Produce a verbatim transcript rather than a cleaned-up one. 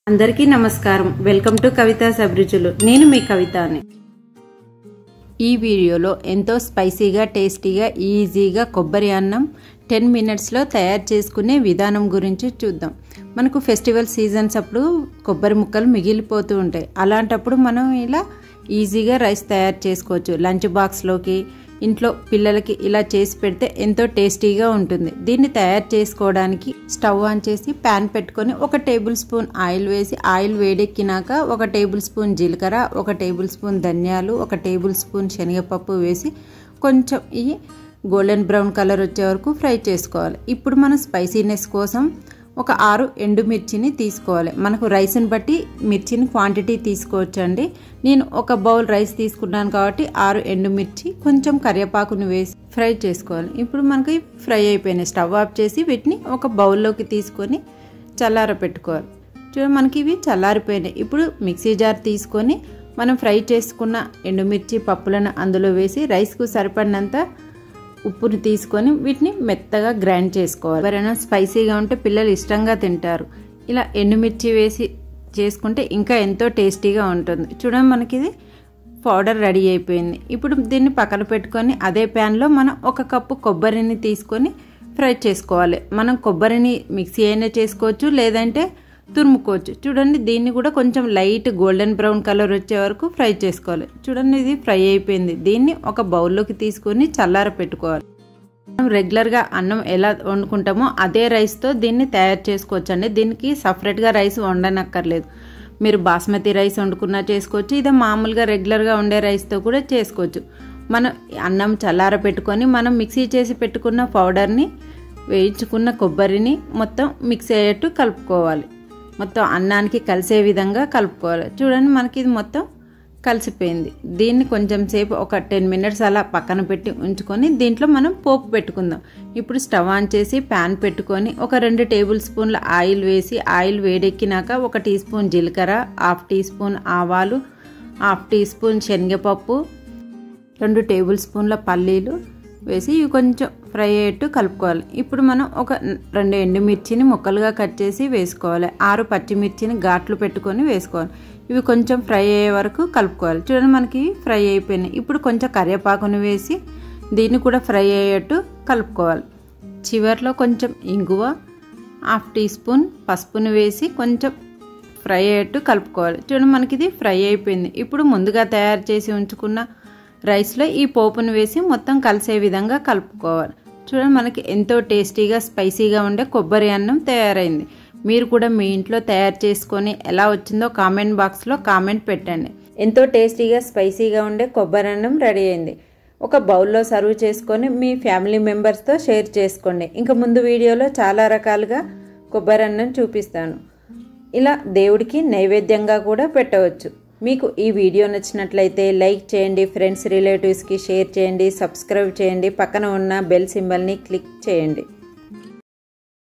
అందరికీ నమస్కారం. Welcome to కవితా అభిరుచులు. నేను మీ కవితని. ఈ వీడియోలో ఎంతో స్పైసీగా టేస్టీగా ఈజీగా కొబ్బరి అన్నం టెన్ మినిట్స్లో తయారు చేసుకునే విధానం గురించి చూద్దాం. మనకు ఫెస్టివల్ సీజన్స్ అప్పుడు కొబ్బరి ముక్కలు మిగిలిపోతూ ఉంటాయి. అలాంటప్పుడు మనం ఇలా ఈజీగా రైస్ తయారు చేసుకోవచ్చు. లంచ్ బాక్స్లోకి ఇంట్లో పిల్లలకి ఇలా చేసి పెడితే ఎంతో టేస్టీగా ఉంటుంది. దీన్ని తయారు చేసుకోవడానికి స్టవ్ ఆన్ చేసి ప్యాన్ పెట్టుకొని ఒక టేబుల్ స్పూన్ ఆయిల్ వేసి ఆయిల్ వేడెక్కినాక ఒక టేబుల్ స్పూన్ జీలకర్ర, ఒక టేబుల్ స్పూన్ ధనియాలు, ఒక టేబుల్ స్పూన్ శనగపప్పు వేసి కొంచెం ఈ గోల్డెన్ బ్రౌన్ కలర్ వచ్చే వరకు ఫ్రై చేసుకోవాలి. ఇప్పుడు మనం స్పైసీనెస్ కోసం ఒక ఆరు ఎండుమిర్చిని తీసుకోవాలి. మనకు రైస్ని బట్టి మిర్చిని క్వాంటిటీ తీసుకోవచ్చండి. నేను ఒక బౌల్ రైస్ తీసుకున్నాను కాబట్టి ఆరు ఎండుమిర్చి, కొంచెం కరివేపాకుని వేసి ఫ్రై చేసుకోవాలి. ఇప్పుడు మనకి ఫ్రై అయిపోయినాయి. స్టవ్ ఆఫ్ చేసి వీటిని ఒక బౌల్లోకి తీసుకొని చల్లార పెట్టుకోవాలి. చూడండి, మనకి ఇవి చల్లారిపోయినాయి. ఇప్పుడు మిక్సీ జార్ తీసుకొని మనం ఫ్రై చేసుకున్న ఎండుమిర్చి పప్పులను అందులో వేసి రైస్కు సరిపడినంత ఉప్పుని తీసుకొని వీటిని మెత్తగా గ్రైండ్ చేసుకోవాలి. ఎవరైనా స్పైసీగా ఉంటే పిల్లలు ఇష్టంగా తింటారు. ఇలా ఎండుమిర్చి వేసి చేసుకుంటే ఇంకా ఎంతో టేస్టీగా ఉంటుంది. చూడండి, మనకి ఇది పౌడర్ రెడీ అయిపోయింది. ఇప్పుడు దీన్ని పక్కన పెట్టుకొని అదే ప్యాన్లో మనం ఒక కప్పు కొబ్బరిని తీసుకొని ఫ్రై చేసుకోవాలి. మనం కొబ్బరిని మిక్సీ అయినా చేసుకోవచ్చు, లేదంటే తురుముకోవచ్చు. చూడండి, దీన్ని కూడా కొంచెం లైట్ గోల్డెన్ బ్రౌన్ కలర్ వచ్చే వరకు ఫ్రై చేసుకోవాలి. చూడండి, ఇది ఫ్రై అయిపోయింది. దీన్ని ఒక బౌల్లోకి తీసుకొని చల్లార పెట్టుకోవాలి. మనం రెగ్యులర్గా అన్నం ఎలా వండుకుంటామో అదే రైస్తో దీన్ని తయారు చేసుకోవచ్చు అండి. దీనికి సపరేట్గా రైస్ వండనక్కర్లేదు. మీరు బాస్మతి రైస్ వండుకున్నా చేసుకోవచ్చు, ఇదే మామూలుగా రెగ్యులర్గా వండే రైస్తో కూడా చేసుకోవచ్చు. మనం అన్నం చల్లార పెట్టుకొని మనం మిక్సీ చేసి పెట్టుకున్న పౌడర్ని వేయించుకున్న కొబ్బరిని మొత్తం మిక్స్ అయ్యేట్టు కలుపుకోవాలి. మొత్తం అన్నానికి కలిసే విధంగా కలుపుకోవాలి. చూడండి, మనకి ఇది మొత్తం కలిసిపోయింది. దీన్ని కొంచెం సేపు ఒక టెన్ మినిట్స్ అలా పక్కన పెట్టి ఉంచుకొని దీంట్లో మనం పోపు పెట్టుకుందాం. ఇప్పుడు స్టవ్ ఆన్ చేసి ప్యాన్ పెట్టుకొని ఒక రెండు టేబుల్ స్పూన్ల ఆయిల్ వేసి ఆయిల్ వేడెక్కినాక ఒక టీ స్పూన్ జీలకర్ర, హాఫ్ టీ స్పూన్ ఆవాలు, హాఫ్ టీ స్పూన్ శనగపప్పు, రెండు టేబుల్ స్పూన్ల పల్లీలు వేసి ఇవి కొంచెం ఫ్రై అయ్యేట్టు కలుపుకోవాలి. ఇప్పుడు మనం ఒక రెండు ఎండుమిర్చిని ముక్కలుగా కట్ చేసి వేసుకోవాలి. ఆరు పచ్చిమిర్చిని ఘాట్లు పెట్టుకొని వేసుకోవాలి. ఇవి కొంచెం ఫ్రై అయ్యే వరకు కలుపుకోవాలి. చూడండి, మనకి ఫ్రై అయిపోయినాయి. ఇప్పుడు కొంచెం కరివేపాకుని వేసి దీన్ని కూడా ఫ్రై అయ్యేట్టు కలుపుకోవాలి. చివరిలో కొంచెం ఇంగువ, హాఫ్ టీ స్పూన్ పసుపుని వేసి కొంచెం ఫ్రై అయ్యేట్టు కలుపుకోవాలి. చూడండి, మనకి ఇది ఫ్రై అయిపోయింది. ఇప్పుడు ముందుగా తయారు చేసి ఉంచుకున్న రైస్లో ఈ పోపును వేసి మొత్తం కలిసే విధంగా కలుపుకోవాలి. చూడండి, మనకి ఎంతో టేస్టీగా స్పైసీగా ఉండే కొబ్బరి అన్నం తయారైంది. మీరు కూడా మీ ఇంట్లో తయారు చేసుకొని ఎలా వచ్చిందో కామెంట్ బాక్స్లో కామెంట్ పెట్టండి. ఎంతో టేస్టీగా స్పైసీగా ఉండే కొబ్బరి అన్నం రెడీ అయింది. ఒక బౌల్లో సర్వ్ చేసుకొని మీ ఫ్యామిలీ మెంబర్స్తో షేర్ చేసుకోండి. ఇంకా ముందు వీడియోలో చాలా రకాలుగా కొబ్బరి అన్నం చూపిస్తాను. ఇలా దేవుడికి నైవేద్యంగా కూడా పెట్టవచ్చు. మీకు ఈ వీడియో నచ్చినట్లయితే లైక్ చేయండి, ఫ్రెండ్స్ రిలేటివ్స్కి షేర్ చేయండి, సబ్స్క్రైబ్ చేయండి, పక్కన ఉన్న బెల్ సింబల్ని క్లిక్ చేయండి.